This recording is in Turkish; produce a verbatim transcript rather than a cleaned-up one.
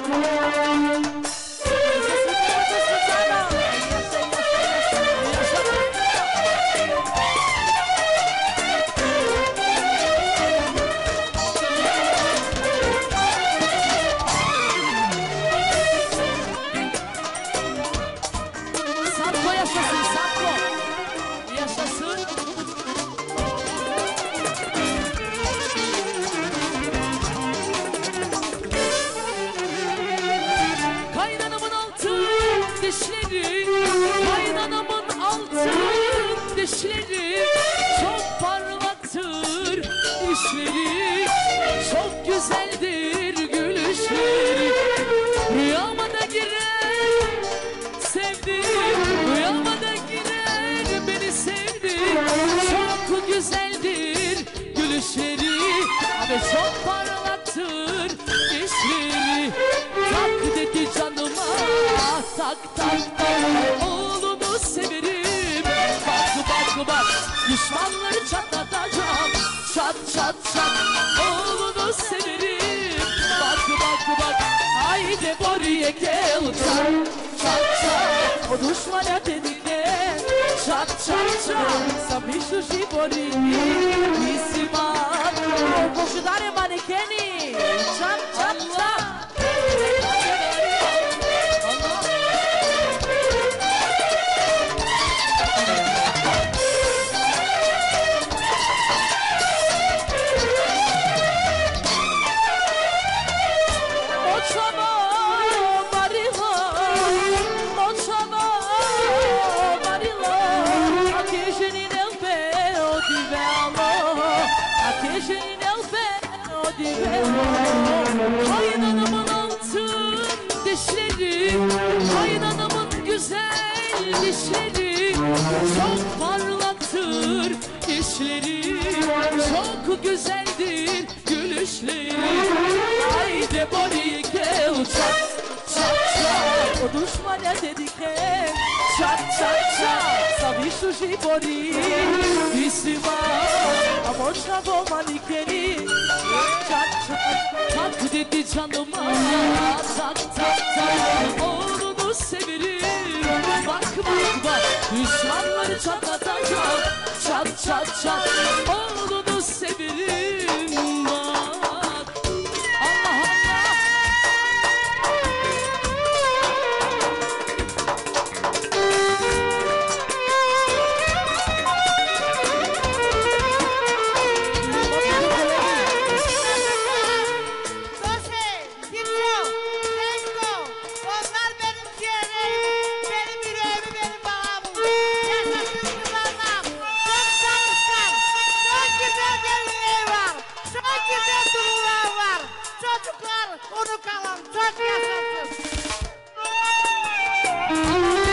Çok parlaktır işleri. Tak dedi canıma, tak tak tak. Oğlunu severim. Bak bak bak, düşmanları çatlatacağım. Çat çat çat, oğlunu severim. Bak bak bak, haydi buraya gel. Çat çat çat, o düşmana dedikle. Çat çat çat, sabišu živori. Nisi mal. Požudare manekeni, čap, čap, čap. Očava, Marilo, očava, Marilo. A keženin elbe odivelo, a keženin kaynanamın altın dişleri, kaynanamın güzel dişleri. Çok parlaktır işleri, çok güzeldir gülüşleri. Haydi body gel çat çat çat, o düşmana dedikler. Çat çat çat, sabišu živori. Visima, a možda bo manikeni. Çat çat, tak dedi canıma. Tak tak tak, oğlunu severim. Bak bak bak, düşmanları çatlatacağım. Çat çat çat, oğlunu severim. Bak Allah Allah. Çocuklar onu kalan çok yaşasın.